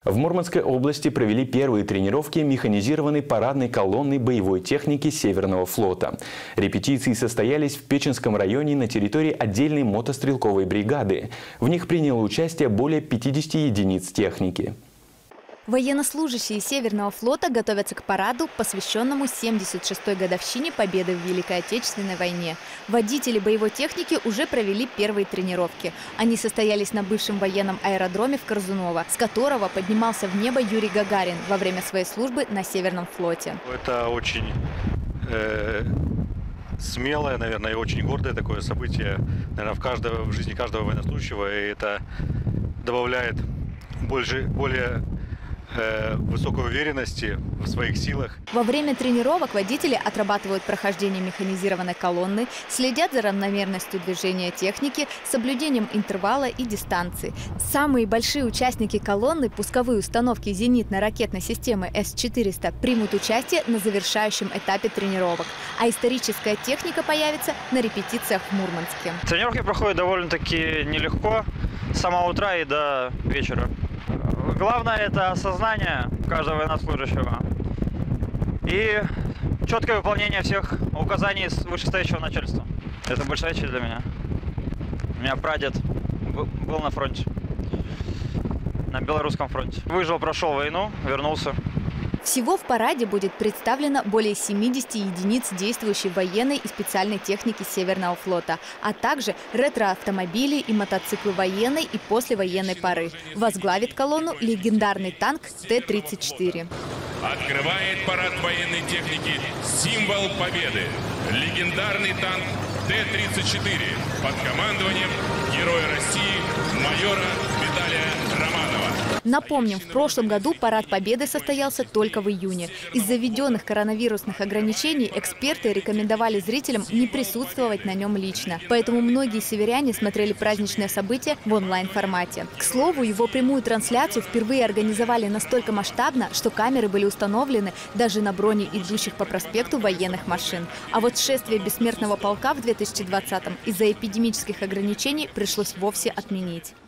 В Мурманской области провели первые тренировки механизированной парадной колонны боевой техники Северного флота. Репетиции состоялись в Печенском районе на территории отдельной мотострелковой бригады. В них приняло участие более 50 единиц техники. Военнослужащие Северного флота готовятся к параду, посвященному 76-й годовщине победы в Великой Отечественной войне. Водители боевой техники уже провели первые тренировки. Они состоялись на бывшем военном аэродроме в Корзуново, с которого поднимался в небо Юрий Гагарин во время своей службы на Северном флоте. Это очень смелое, наверное, и очень гордое такое событие, наверное, в жизни каждого военнослужащего, и это добавляет более высокой уверенности в своих силах. Во время тренировок водители отрабатывают прохождение механизированной колонны, следят за равномерностью движения техники, соблюдением интервала и дистанции. Самые большие участники колонны, пусковые установки зенитно-ракетной системы С-400, примут участие на завершающем этапе тренировок. А историческая техника появится на репетициях в Мурманске. Тренировки проходят довольно-таки нелегко, с самого утра и до вечера. Главное – это осознание каждого военнослужащего и четкое выполнение всех указаний вышестоящего начальства. Это большая честь для меня. У меня прадед был на фронте, на Белорусском фронте. Выжил, прошел войну, вернулся. Всего в параде будет представлено более 70 единиц действующей военной и специальной техники Северного флота, а также ретро-автомобили и мотоциклы военной и послевоенной поры. Возглавит колонну легендарный танк Т-34. Открывает парад военной техники символ победы. Легендарный танк Т-34 под командованием Героя России майора Виталия Романова. Напомним, в прошлом году парад Победы состоялся только в июне. Из-за введенных коронавирусных ограничений эксперты рекомендовали зрителям не присутствовать на нем лично. Поэтому многие северяне смотрели праздничное событие в онлайн-формате. К слову, его прямую трансляцию впервые организовали настолько масштабно, что камеры были установлены даже на броне идущих по проспекту военных машин. А вот шествие бессмертного полка в 2020-м из-за эпидемических ограничений пришлось вовсе отменить.